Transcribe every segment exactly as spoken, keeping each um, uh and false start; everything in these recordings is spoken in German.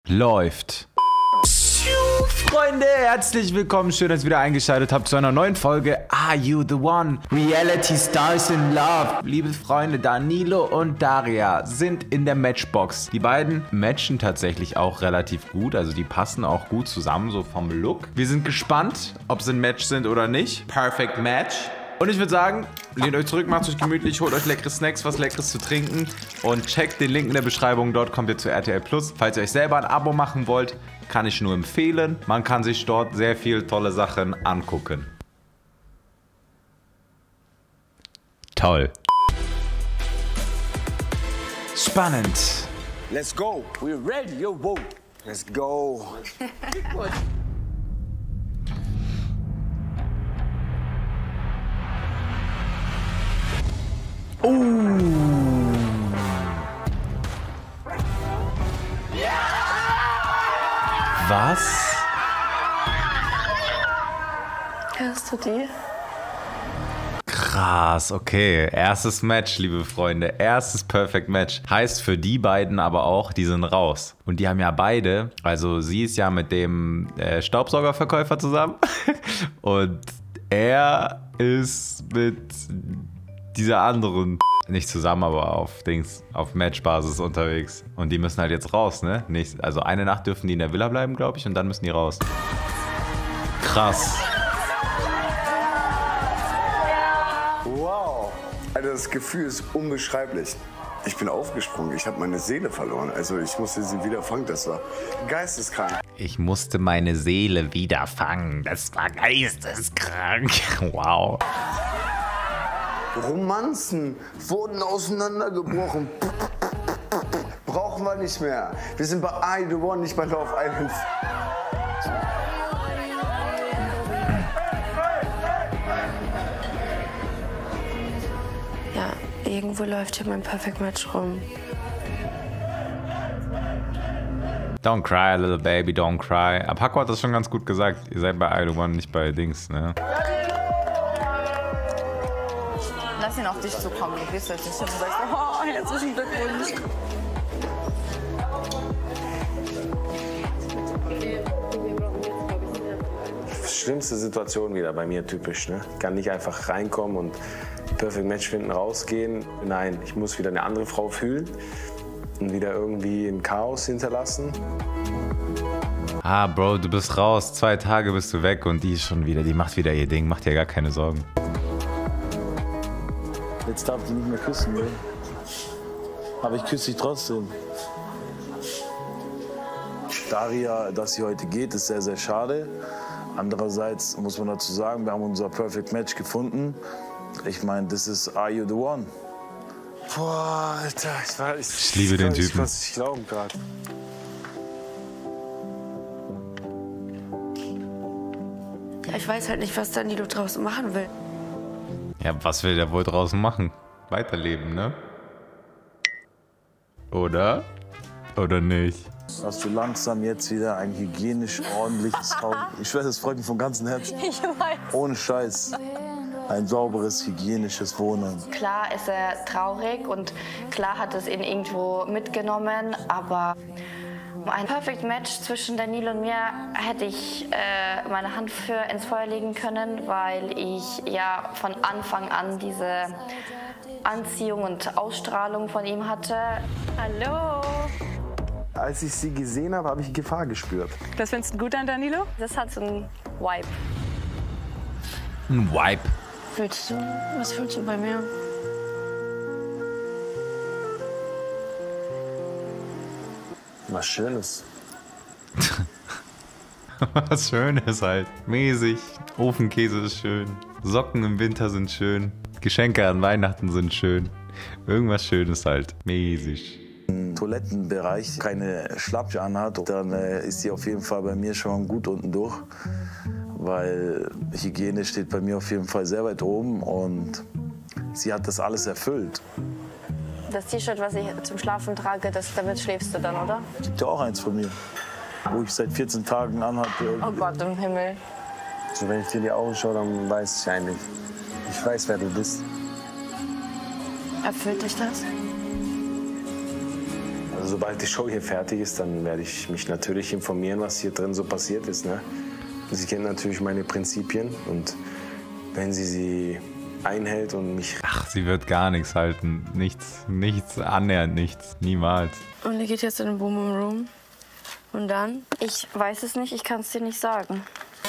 Läuft. Freunde, herzlich willkommen. Schön, dass ihr wieder eingeschaltet habt zu einer neuen Folge Are You The One? Reality Stars in Love. Liebe Freunde, Danilo und Daria sind in der Matchbox. Die beiden matchen tatsächlich auch relativ gut. Also die passen auch gut zusammen, so vom Look. Wir sind gespannt, ob sie ein Match sind oder nicht. Perfect Match. Und ich würde sagen, lehnt euch zurück, macht euch gemütlich, holt euch leckere Snacks, was Leckeres zu trinken und checkt den Link in der Beschreibung. Dort kommt ihr zu R T L Plus. Falls ihr euch selber ein Abo machen wollt, kann ich nur empfehlen. Man kann sich dort sehr viel tolle Sachen angucken. Toll. Spannend. Let's go. We're ready. Yo, whoa. Let's go. Oh. Was? Hörst du die? Krass, okay. Erstes Match, liebe Freunde. Erstes Perfect Match. Heißt für die beiden aber auch, die sind raus. Und die haben ja beide, also sie ist ja mit dem äh, Staubsaugerverkäufer zusammen. Und er ist mit dieser anderen, nicht zusammen, aber auf Dings, auf Matchbasis unterwegs. Und die müssen halt jetzt raus, ne? Nicht, also eine Nacht dürfen die in der Villa bleiben, glaube ich, und dann müssen die raus. Krass. Wow. Also das Gefühl ist unbeschreiblich. Ich bin aufgesprungen, ich habe meine Seele verloren. Also ich musste sie wieder fangen, das war geisteskrank. Ich musste meine Seele wieder fangen, das war geisteskrank. Wow. Romanzen wurden auseinandergebrochen. Brauchen wir nicht mehr. Wir sind bei I The One, nicht bei Love Island. Ja, irgendwo läuft hier mein Perfect Match rum. Don't cry, little baby, don't cry. Aber Paco hat das schon ganz gut gesagt. Ihr seid bei I The One, nicht bei Dings, ne? Lass ihn auf dich zukommen. Du gehst jetzt nicht hin und sagst, oh, herzlichen Glückwunsch. Schlimmste Situation wieder bei mir typisch. Ne? Ich kann nicht einfach reinkommen und Perfect Match finden, rausgehen. Nein, ich muss wieder eine andere Frau fühlen und wieder irgendwie ein Chaos hinterlassen. Ah, Bro, du bist raus. Zwei Tage bist du weg und die ist schon wieder, die macht wieder ihr Ding. Macht dir gar keine Sorgen. Jetzt darf ich nicht mehr küssen, ne? Aber ich küsse dich trotzdem. Daria, dass sie heute geht, ist sehr, sehr schade. Andererseits muss man dazu sagen, wir haben unser Perfect Match gefunden. Ich meine, das ist Are You The One? Boah, Alter, ich, war, ich, Ich liebe den ich, Typen. Ich kann es nicht glauben gerade. Ja, ich weiß halt nicht, was Danilo draußen machen will. Ja, was will der wohl draußen machen? Weiterleben, ne? Oder? Oder nicht? Hast du langsam jetzt wieder ein hygienisch ordentliches Haus? Ich weiß, das freut mich von ganzem Herzen. Ich weiß. Ohne Scheiß. Ein sauberes, hygienisches Wohnen. Klar ist er traurig und klar hat es ihn irgendwo mitgenommen, aber ein Perfect Match zwischen Danilo und mir hätte ich äh, meine Hand für ins Feuer legen können, weil ich ja von Anfang an diese Anziehung und Ausstrahlung von ihm hatte. Hallo! Als ich sie gesehen habe, habe ich Gefahr gespürt. Das findest du gut an Danilo? Das hat so einen Vibe. Ein Wipe. Fühlst du? Was fühlst du bei mir? Was Schönes. Was Schönes halt. Mäßig. Ofenkäse ist schön. Socken im Winter sind schön. Geschenke an Weihnachten sind schön. Irgendwas Schönes halt. Mäßig. Im Toilettenbereich keine Schlappche anhat, dann äh, ist sie auf jeden Fall bei mir schon gut unten durch. Weil Hygiene steht bei mir auf jeden Fall sehr weit oben und sie hat das alles erfüllt. Das T-Shirt, was ich zum Schlafen trage, das, damit schläfst du dann, oder? Gibt ja auch eins von mir, wo ich seit vierzehn Tagen anhatte. Oh Gott im Himmel. Also wenn ich dir in die Augen schaue, dann weiß ich eigentlich. Ich weiß, wer du bist. Erfüllt dich das? Also sobald die Show hier fertig ist, dann werde ich mich natürlich informieren, was hier drin so passiert ist. Ne? Sie kennen natürlich meine Prinzipien und wenn sie sie einhält und mich... Ach, sie wird gar nichts halten. Nichts, nichts, annähernd nichts. Niemals. Und ihr geht jetzt in den Boom Boom Room. Und dann? Ich weiß es nicht, ich kann es dir nicht sagen.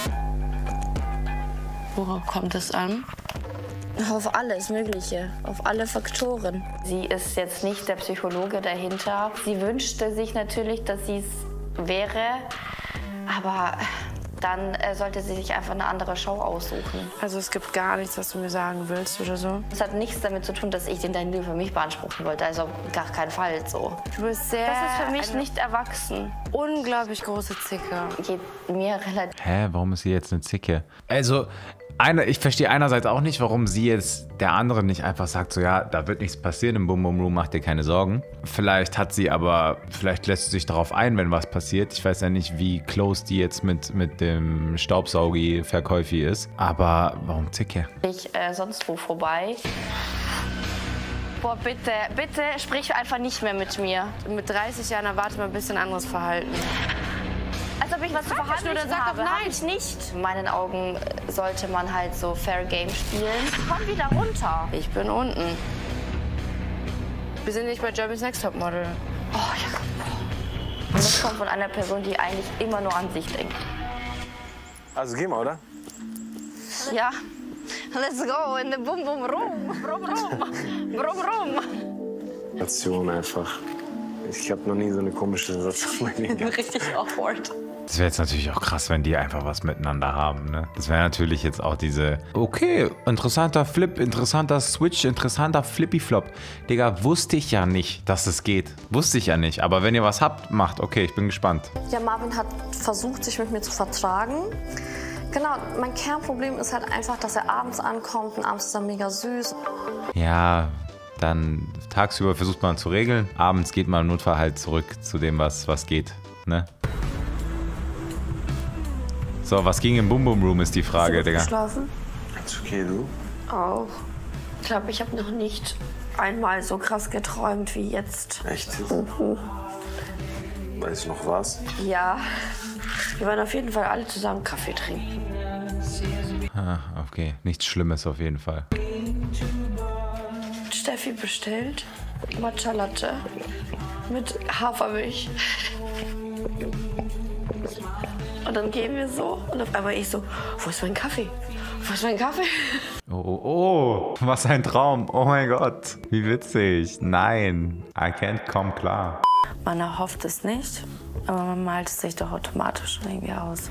Worauf kommt es an? Auf alles Mögliche, auf alle Faktoren. Sie ist jetzt nicht der Psychologe dahinter. Sie wünschte sich natürlich, dass sie es wäre, aber dann äh, sollte sie sich einfach eine andere Show aussuchen. Also es gibt gar nichts, was du mir sagen willst oder so? Es hat nichts damit zu tun, dass ich den Danilo für mich beanspruchen wollte, also gar keinen Fall so. Du bist sehr... Das ist für mich nicht erwachsen. Unglaublich große Zicke. Geht mir relativ... Hä, warum ist sie jetzt eine Zicke? Also, eine, ich verstehe einerseits auch nicht, warum sie jetzt der anderen nicht einfach sagt, so ja, da wird nichts passieren im Boom Boom Room, mach dir keine Sorgen. Vielleicht hat sie aber, vielleicht lässt sie sich darauf ein, wenn was passiert. Ich weiß ja nicht, wie close die jetzt mit, mit dem Staubsaugi-Verkäufi ist. Aber warum Zicke? Ich äh, sonst wo vorbei. Boah, bitte, bitte sprich einfach nicht mehr mit mir. Mit dreißig Jahren erwartet man ein bisschen anderes Verhalten. Als ob ich was zu verhandeln nur, dann sag habe. doch nein. Hab ich nicht. In meinen Augen sollte man halt so Fair Game spielen. Komm wieder runter. Ich bin unten. Wir sind nicht bei Germany's Next Topmodel. Oh, ja. Und das kommt von einer Person, die eigentlich immer nur an sich denkt. Also gehen wir, oder? Ja. Let's go in the Boom Boom Room. Brumm, brumm. Brumm, brumm. Sensation einfach. Ich habe noch nie so eine komische Sensation in meinem Leben. Richtig awkward. Das wäre jetzt natürlich auch krass, wenn die einfach was miteinander haben, ne? Das wäre natürlich jetzt auch diese, okay, interessanter Flip, interessanter Switch, interessanter Flippy-Flop. Digga, wusste ich ja nicht, dass es geht. Wusste ich ja nicht. Aber wenn ihr was habt, macht. Okay, ich bin gespannt. Ja, Marvin hat versucht, sich mit mir zu vertragen. Genau, mein Kernproblem ist halt einfach, dass er abends ankommt und abends ist er mega süß. Ja, dann tagsüber versucht man zu regeln. Abends geht man im Notfall halt zurück zu dem, was, was geht, ne? So, was ging im Boom Boom Room, ist die Frage, Digga. Schlafen? Ist okay, du? Auch. Ich glaube, ich habe noch nicht einmal so krass geträumt wie jetzt. Echt? Weißt du noch was? Ja. Wir waren auf jeden Fall alle zusammen Kaffee trinken. Ah, okay, nichts Schlimmes auf jeden Fall. Steffi bestellt Matcha Latte mit Hafermilch. Und dann gehen wir so und auf einmal ich so, wo ist mein Kaffee? Wo ist mein Kaffee? Oh, oh, oh, was ein Traum. Oh mein Gott, wie witzig. Nein, I can't come klar. Man erhofft es nicht, aber man malt es sich doch automatisch schon irgendwie aus.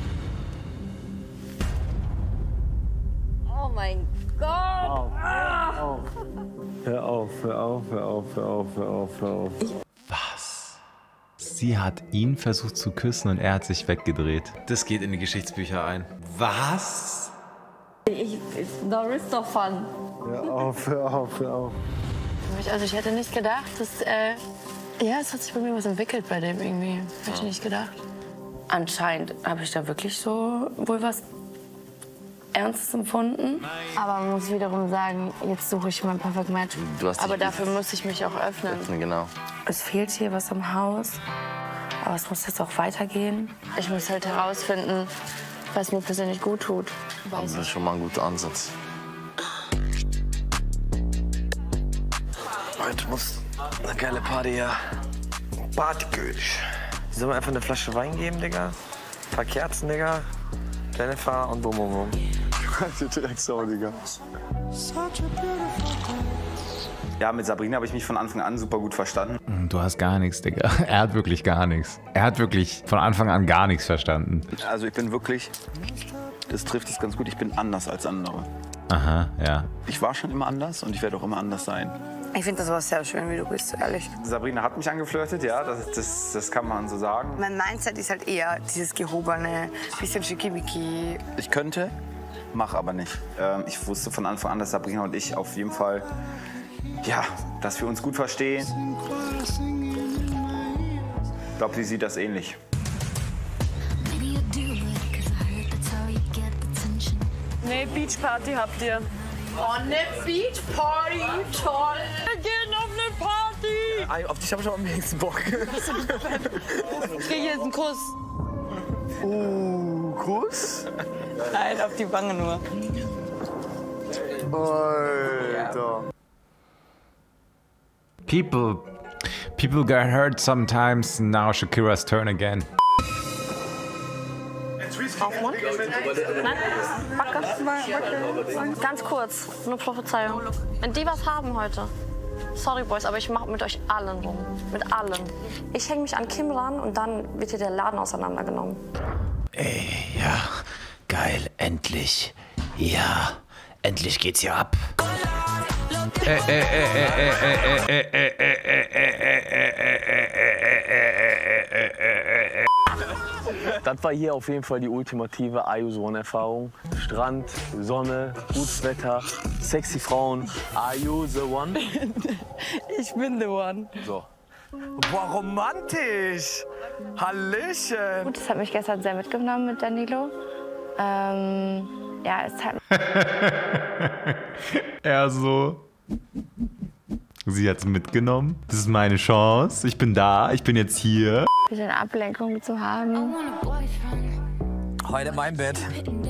Oh mein Gott! Hör auf, hör auf, hör auf, hör auf, hör auf, hör auf. Was? Sie hat ihn versucht zu küssen und er hat sich weggedreht. Das geht in die Geschichtsbücher ein. Was? Ich, there is no fun. Hör auf, hör auf, hör auf. Also ich hätte nicht gedacht, dass, äh, ja, es hat sich bei mir was entwickelt bei dem irgendwie. Hätte ich nicht gedacht. Anscheinend habe ich da wirklich so wohl was Ernstes empfunden. Aber man muss wiederum sagen, jetzt suche ich mein Perfect Match. Du hast dich aber dafür muss ich mich auch öffnen. öffnen, genau. Es fehlt hier was am Haus, aber es muss jetzt auch weitergehen. Ich muss halt herausfinden, was mir persönlich gut tut. Das ist schon mal ein guter Ansatz. Heute muss eine geile Party her. Partykönig. Sollen wir einfach eine Flasche Wein geben, Digga? Ein paar Kerzen, Digga. Jennifer und Bum Bum Bum. Du Drecksau, Digga. Ja, mit Sabrina habe ich mich von Anfang an super gut verstanden. Du hast gar nichts, Digga. Er hat wirklich gar nichts. Er hat wirklich von Anfang an gar nichts verstanden. Also ich bin wirklich, das trifft es ganz gut, ich bin anders als andere. Aha, ja. Ich war schon immer anders und ich werde auch immer anders sein. Ich finde das aber sehr schön, wie du bist, ehrlich. Sabrina hat mich angeflirtet, ja, das, das, das kann man so sagen. Mein Mindset ist halt eher dieses gehobene, bisschen schickimicki. Ich könnte, mache aber nicht. Ähm, ich wusste von Anfang an, dass Sabrina und ich auf jeden Fall, ja, dass wir uns gut verstehen. Ich glaube, sie sieht das ähnlich. Nee, Beachparty habt ihr. Oh, ne Beachparty, toll! Wir gehen auf eine Party! Auf dich habe ich auch am wenigsten Bock. Ich kriege jetzt einen Kuss. Uh, Kuss? Nein, auf die Wange nur. Alter. People, people get hurt sometimes. Now Shakira's turn again. Auf Mund? Nein? Backe? Backe? Ganz kurz, nur Prophezeiung. Wenn die was haben heute, sorry Boys, aber ich mach mit euch allen rum. Mit allen. Ich hänge mich an Kim ran und dann wird hier der Laden auseinandergenommen. Ey, ja, geil, endlich. Ja, endlich geht's hier ab. Das war hier auf jeden Fall die ultimative I U The One-Erfahrung. Strand, Sonne, gutes Wetter, sexy Frauen. Are you the one? Ich bin the one. So. Boah, romantisch! Hallöchen! Gut, das hat mich gestern sehr mitgenommen mit Danilo. Ähm, ja, es hat Er so. Sie hat's mitgenommen. Das ist meine Chance. Ich bin da. Ich bin jetzt hier. ein bisschen Ablenkung zu haben. Heute mein Bett.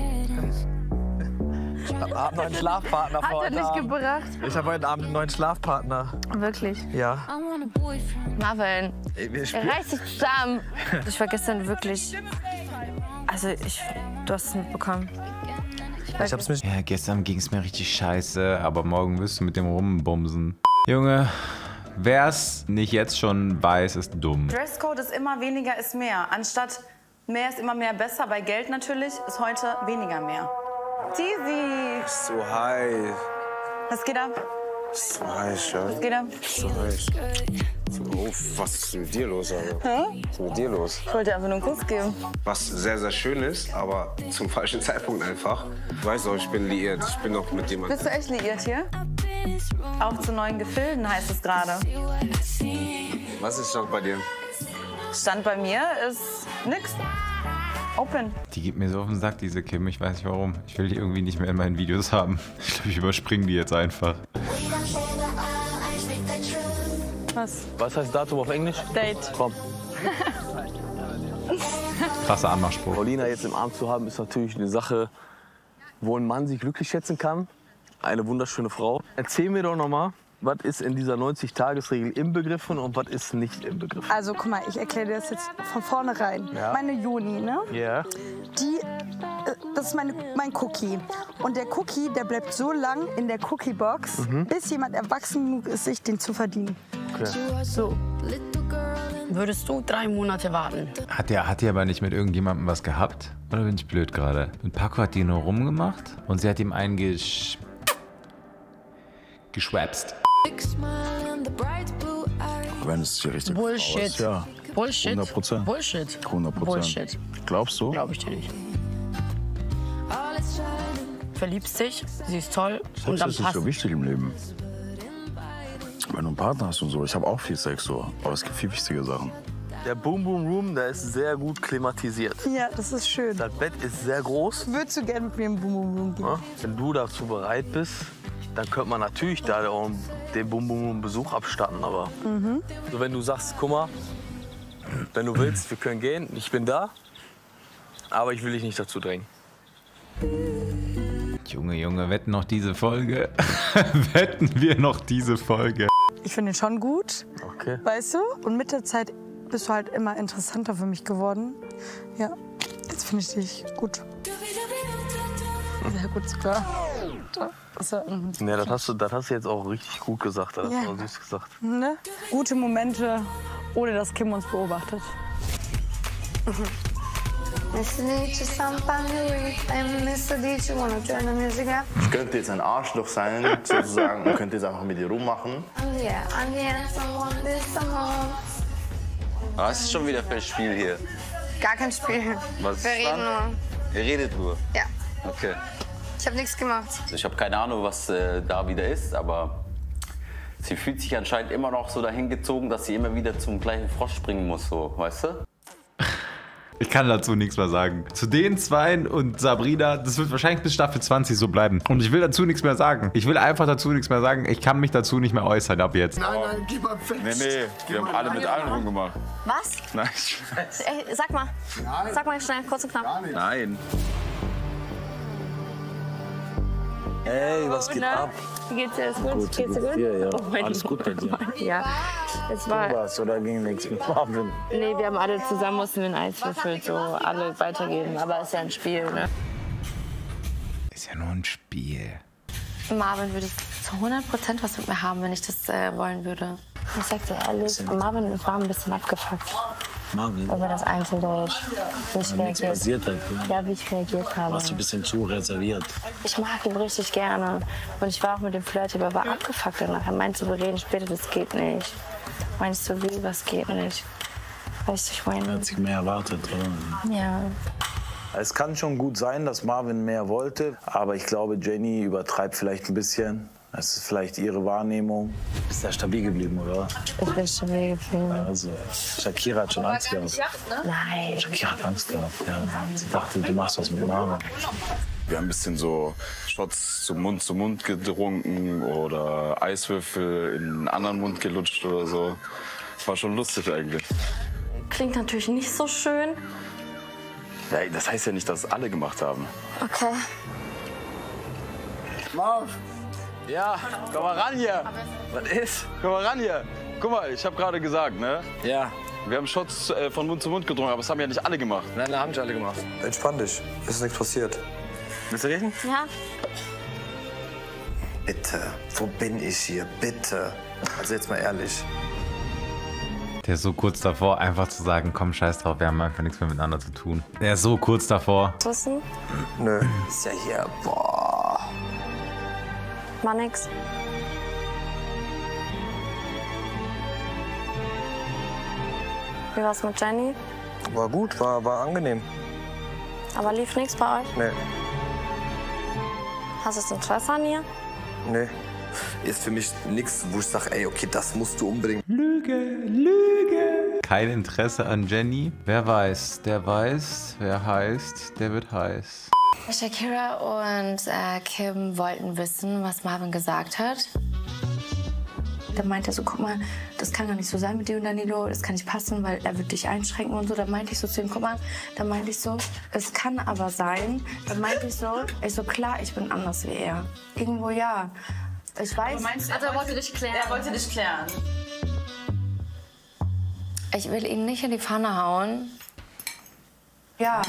Ich hab einen neuen Schlafpartner für Hat er heute nicht Abend. gebracht? Ich habe heute Abend einen neuen Schlafpartner. Wirklich? Ja. Marvin, Ey, wir er spielen- reißt sich zusammen. Ich war gestern wirklich... Also ich... Du hast es mitbekommen. Ich hab's mich. Ja, gestern ging's mir richtig scheiße, aber morgen wirst du mit dem rumbumsen. Junge, wer's nicht jetzt schon weiß, ist dumm. Dresscode ist immer weniger ist mehr. Anstatt mehr ist immer mehr besser, bei Geld natürlich, ist heute weniger mehr. Tizi, So heiß. was geht ab? So heiß, ja. Was geht ab? So heiß. Oh, was ist mit dir los, Alter? Hä? Was ist mit dir los? Ich wollte dir einfach nur einen Kuss geben. Was sehr, sehr schön ist, aber zum falschen Zeitpunkt einfach. Ich weiß doch, ich bin liiert. Ich bin doch mit jemandem. Bist du echt liiert hier? Auf zu neuen Gefilden heißt es gerade. Was ist Stand bei dir? Stand bei mir ist nix. Open. Die geht mir so auf den Sack, diese Kim. Ich weiß nicht warum. Ich will die irgendwie nicht mehr in meinen Videos haben. Ich glaube, ich überspringe die jetzt einfach. Was? Was heißt Datum auf Englisch? Date. Komm. Krasser Anmachspruch. Paulina jetzt im Arm zu haben, ist natürlich eine Sache, wo ein Mann sich glücklich schätzen kann. Eine wunderschöne Frau. Erzähl mir doch noch mal, was ist in dieser neunzig-Tages-Regel inbegriffen und was ist nicht inbegriffen? Also guck mal, ich erkläre dir das jetzt von vornherein. Ja. Meine Juni, ne? Ja. Die, äh, das ist meine, mein Cookie. Und der Cookie, der bleibt so lang in der Cookie-Box, Mhm. bis jemand erwachsen genug ist, sich den zu verdienen. Okay. So. Würdest du drei Monate warten? Hat die, hat die aber nicht mit irgendjemandem was gehabt? Oder bin ich blöd gerade? Mit Paco hat die nur rumgemacht und sie hat ihm einen gesch... geschwapst. Wenn es die richtige Bullshit. Frau ist, ja. Bullshit. hundert Prozent. Bullshit. hundert Prozent. Bullshit. Glaubst du? Glaube ich dir nicht. Verliebst dich, sie ist toll und Sex dann ist nicht passt. so wichtig im Leben. Wenn du einen Partner hast und so, ich habe auch viel Sex so, aber es gibt viel wichtige Sachen. Der Boom Boom Room, der ist sehr gut klimatisiert. Ja, das ist schön. Das Bett ist sehr groß. Würdest du gerne mit mir im Boom Boom Room gehen? Ja? Wenn du dazu bereit bist, dann könnte man natürlich da auch den Boom Boom Room Besuch abstatten. Aber Mhm. so, wenn du sagst, guck mal, wenn du willst, wir können gehen, ich bin da, aber ich will dich nicht dazu drängen. Junge, Junge, wetten noch diese Folge? Wetten wir noch diese Folge? Ich finde ihn schon gut, Okay. weißt du? Und mit der Zeit bist du halt immer interessanter für mich geworden. Ja, jetzt finde ich dich gut. Sehr gut sogar. Also, mhm. Ja, das hast, du, das hast du jetzt auch richtig gut gesagt. Das hast Ja. du auch süß gesagt. Ne? Gute Momente, ohne dass Kim uns beobachtet. Ich könnte jetzt ein Arschloch sein, sozusagen, und könnte jetzt einfach mit dir rummachen. Was ist schon wieder für ein Spiel hier? Gar kein Spiel. Was Wir ist reden dann? nur. Ihr redet nur? Ja. Okay. Ich habe nichts gemacht. Ich habe keine Ahnung, was äh, da wieder ist, aber sie fühlt sich anscheinend immer noch so dahin gezogen, dass sie immer wieder zum gleichen Frosch springen muss, so, weißt du? Ich kann dazu nichts mehr sagen. Zu den Zweien und Sabrina, das wird wahrscheinlich bis Staffel zwanzig so bleiben. Und ich will dazu nichts mehr sagen. Ich will einfach dazu nichts mehr sagen. Ich kann mich dazu nicht mehr äußern ab jetzt. Nein, nein, gib mal fest. Nee, nee, wir haben alle mit allen rumgemacht. Was? Nein. Ey, sag mal. Nein. Sag mal schnell, kurz und knapp. Gar nicht. Nein. Ey, was geht ab? Wie geht's dir? Alles gut? Gut, Geht's dir gut gut? dir, ja. Oh mein Alles gut bei dir? Ja. Es war. Was, oder ging nichts mit Marvin? Nee, wir haben alle zusammen mussten wir ein Eiswürfel so alle weitergeben. Aber ist ja ein Spiel, ne? Ist ja nur ein Spiel. Marvin würde zu hundert Prozent was mit mir haben, wenn ich das äh, wollen würde. Ich sag dir ehrlich, Marvin war ein bisschen abgefuckt. Marvin? Über das Einzeldate. Wie ich Ja, nichts reagiert. passiert halt. Ja, wie ich reagiert habe. Warst du ein bisschen zu reserviert. Ich mag ihn richtig gerne. Und ich war auch mit dem Flirt, aber er war abgefuckt danach. Er meinte, wir reden später, das geht nicht. Meinst du, wie, was geht nicht? Weißt du, ich meine. Er hat sich mehr erwartet, oder? Ja. Es kann schon gut sein, dass Marvin mehr wollte, aber ich glaube, Jenny übertreibt vielleicht ein bisschen. Es ist vielleicht ihre Wahrnehmung. Ist ja stabil geblieben, oder? Ich bin stabil geblieben. Also, Shakira hat schon Angst gehabt. Nein. Shakira hat Angst gehabt, ja. Sie dachte, du machst was mit Marvin. Wir haben ein bisschen so Shots zum Mund zu Mund getrunken oder Eiswürfel in einen anderen Mund gelutscht oder so. War schon lustig eigentlich. Klingt natürlich nicht so schön. Ja, das heißt ja nicht, dass es alle gemacht haben. Okay. Marv. Ja, komm mal ran hier. Was ist? Komm mal ran hier. Guck mal, ich habe gerade gesagt, ne? Ja. Wir haben Shots äh, von Mund zu Mund getrunken, aber das haben ja nicht alle gemacht. Nein, da haben nicht alle gemacht. Entspann dich. Ist nichts passiert. Willst du reden? Ja. Bitte. Wo bin ich hier? Bitte. Also jetzt mal ehrlich. Der ist so kurz davor, einfach zu sagen, komm, scheiß drauf, wir haben einfach nichts mehr miteinander zu tun. Der ist so kurz davor. Wissen? Nö. Ist ja hier, boah. War nix. Wie war's mit Jenny? War gut, war, war angenehm. Aber lief nichts bei euch? Nee. Hast du das Interesse an ihr? Nee. Ist für mich nichts, wo ich sage, ey, okay, das musst du unbedingt. Lüge, Lüge. Kein Interesse an Jenny. Wer weiß, der weiß, wer heißt, der wird heiß. Shakira und äh, Kim wollten wissen, was Marvin gesagt hat. Da meinte er so, guck mal, das kann gar nicht so sein mit dir und Danilo, das kann nicht passen, weil er wird dich einschränken und so. Da meinte ich so zu ihm, guck mal, da meinte ich so, es kann aber sein. Da meinte ich so, ich so, klar, ich bin anders wie er. Irgendwo ja. Ich weiß. Meinst du, Also er wollte dich klären. Er wollte dich klären. Ich will ihn nicht in die Pfanne hauen. Ja.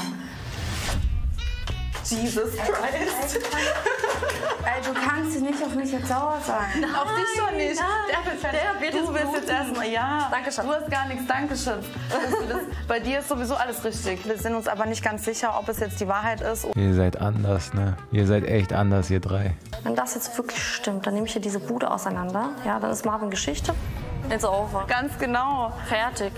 Jesus Christ. Ey, du kannst nicht auf mich jetzt sauer sein. Auf dich schon nicht. Der, Der wird du bist jetzt erstmal, ja. Dankeschön. Du hast gar nichts, Dankeschön. Das, das, bei dir ist sowieso alles richtig. Wir sind uns aber nicht ganz sicher, ob es jetzt die Wahrheit ist. Ihr seid anders, ne? Ihr seid echt anders, ihr drei. Wenn das jetzt wirklich stimmt, dann nehme ich hier diese Bude auseinander. Ja, dann ist Marvin Geschichte. It's over. Ganz genau. Fertig.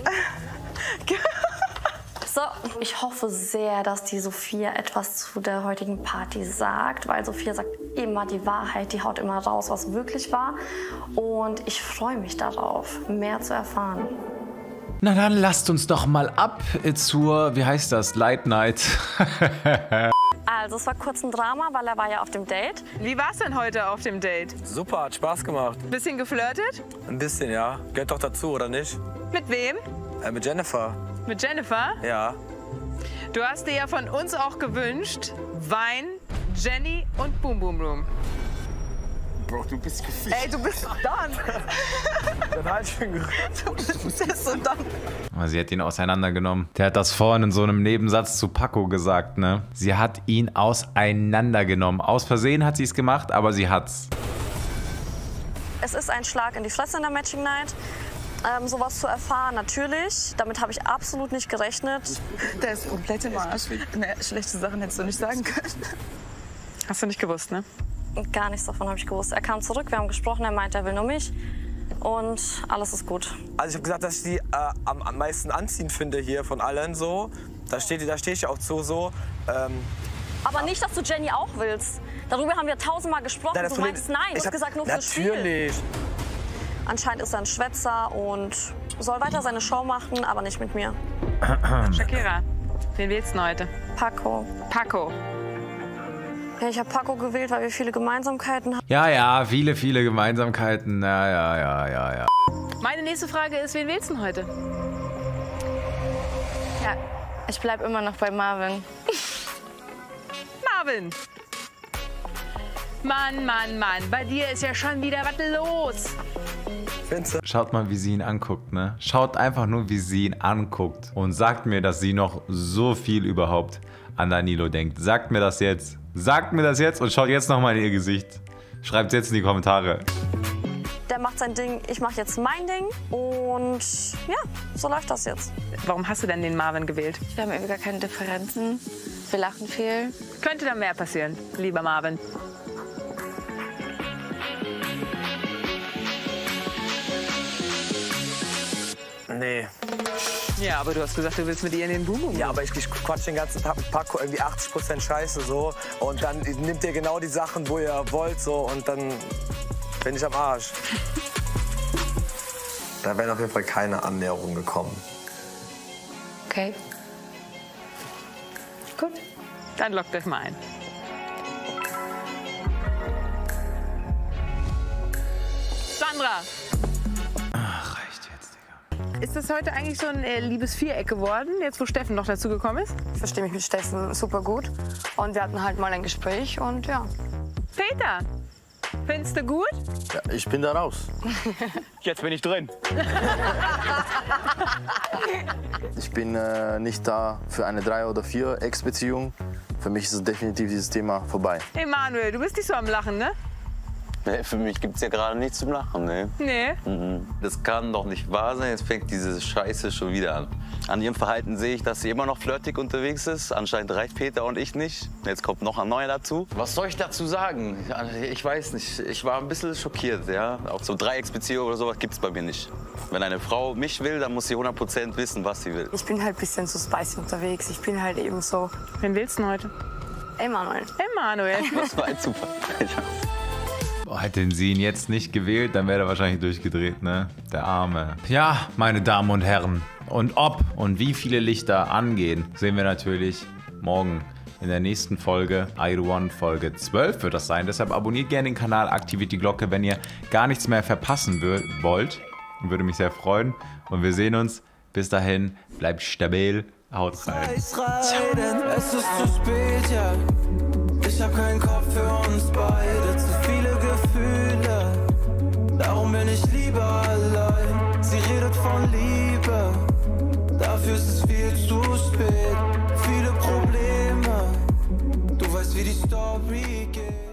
So, ich hoffe sehr, dass die Sophia etwas zu der heutigen Party sagt, weil Sophia sagt immer die Wahrheit, die haut immer raus, was wirklich war. Und ich freue mich darauf, mehr zu erfahren. Na dann lasst uns doch mal ab zur, wie heißt das, Light Night. Also, es war kurz ein Drama, weil er war ja auf dem Date. Wie war's denn heute auf dem Date? Super, hat Spaß gemacht. Bisschen geflirtet? Ein bisschen, ja. Gehört doch dazu, oder nicht? Mit wem? Äh, mit Jennifer. Mit Jennifer? Ja. Du hast dir ja von uns auch gewünscht, Wein, Jenny und Boom Boom Room. Bro, du bist gefickt. Ey, du bist dann. Dann halt schon gerührt. Du bist so dann. Sie hat ihn auseinandergenommen. Der hat das vorhin in so einem Nebensatz zu Paco gesagt, ne? Sie hat ihn auseinandergenommen. Aus Versehen hat sie es gemacht, aber sie hat's. Es ist ein Schlag in die Fresse in der Matching Night. Ähm, sowas zu erfahren, natürlich. Damit habe ich absolut nicht gerechnet. Der ist komplett im Arsch. Ne, schlechte Sachen hättest du nicht sagen können. Hast du nicht gewusst, ne? Gar nichts davon habe ich gewusst. Er kam zurück, wir haben gesprochen, er meinte, er will nur mich. Und alles ist gut. Also ich habe gesagt, dass ich die äh, am, am meisten anziehend finde hier von allen so. Da steht, da stehe ich auch zu so. Ähm, Aber nicht, dass du Jenny auch willst. Darüber haben wir tausendmal gesprochen. Nein, das du Problem- meinst nein, du ich hast hab- gesagt nur fürs Spiel. Natürlich. Anscheinend ist er ein Schwätzer und soll weiter seine Show machen, aber nicht mit mir. Shakira, wen wählst du denn heute? Paco. Paco. Ja, ich habe Paco gewählt, weil wir viele Gemeinsamkeiten haben. Ja, ja, viele, viele Gemeinsamkeiten. Ja, ja, ja, ja, ja. Meine nächste Frage ist, wen wählst du denn heute? Ja, ich bleib immer noch bei Marvin. Marvin. Mann, Mann, Mann, bei dir ist ja schon wieder was los. Schaut mal, wie sie ihn anguckt, ne? Schaut einfach nur, wie sie ihn anguckt. Und sagt mir, dass sie noch so viel überhaupt an Danilo denkt. Sagt mir das jetzt. Sagt mir das jetzt und schaut jetzt nochmal in ihr Gesicht. Schreibt es jetzt in die Kommentare. Der macht sein Ding, ich mache jetzt mein Ding. Und ja, so läuft das jetzt. Warum hast du denn den Marvin gewählt? Wir haben irgendwie gar keine Differenzen. Wir lachen viel. Könnte da mehr passieren, lieber Marvin? Nee. Ja, aber du hast gesagt, du willst mit ihr in den Boom. Ja, aber ich, ich quatsch den ganzen Tag mit Paco irgendwie achtzig Prozent Scheiße so. Und dann nimmt ihr genau die Sachen, wo ihr wollt so. Und dann bin ich am Arsch. Da wären auf jeden Fall keine Annäherungen gekommen. Okay. Gut. Dann lockt euch mal ein. Sandra. Ach, reicht jetzt, Digga. Ist das heute eigentlich so ein äh, liebes Viereck geworden, jetzt wo Steffen noch dazu gekommen ist? Ich verstehe mich mit Steffen super gut. Und wir hatten halt mal ein Gespräch und ja. Peter, findest du gut? Ja, ich bin da raus. Jetzt bin ich drin. Ich bin äh, nicht da für eine drei oder vier Ex-Beziehung. Für mich ist es definitiv dieses Thema vorbei. Emanuel, du bist nicht so am Lachen, ne? Nee, für mich gibt es ja gerade nichts zum Lachen, ne? Nee. Mhm. Das kann doch nicht wahr sein. Jetzt fängt diese Scheiße schon wieder an. An ihrem Verhalten sehe ich, dass sie immer noch flirtig unterwegs ist. Anscheinend reicht Peter und ich nicht. Jetzt kommt noch ein neuer dazu. Was soll ich dazu sagen? Ich weiß nicht. Ich war ein bisschen schockiert, ja. Auch so Dreiecksbeziehung oder sowas gibt es bei mir nicht. Wenn eine Frau mich will, dann muss sie hundert Prozent wissen, was sie will. Ich bin halt ein bisschen zu spicy unterwegs. Ich bin halt eben so. Wen willst du denn heute? Emanuel. Emanuel. Das war ein Zufall. Boah, hätten sie ihn jetzt nicht gewählt, dann wäre er wahrscheinlich durchgedreht, ne? Der Arme. Ja, meine Damen und Herren. Und ob und wie viele Lichter angehen, sehen wir natürlich morgen in der nächsten Folge. I Do One Folge zwölf wird das sein. Deshalb abonniert gerne den Kanal, aktiviert die Glocke, wenn ihr gar nichts mehr verpassen wollt. Würde mich sehr freuen. Und wir sehen uns. Bis dahin, bleibt stabil. Haut rein. Es ist zu spät, ja. Ich hab keinen Kopf für uns beide, zu viele Gefühle, darum bin ich lieber allein. Sie redet von Liebe, dafür ist es viel zu spät. Viele Probleme, du weißt wie die Story geht.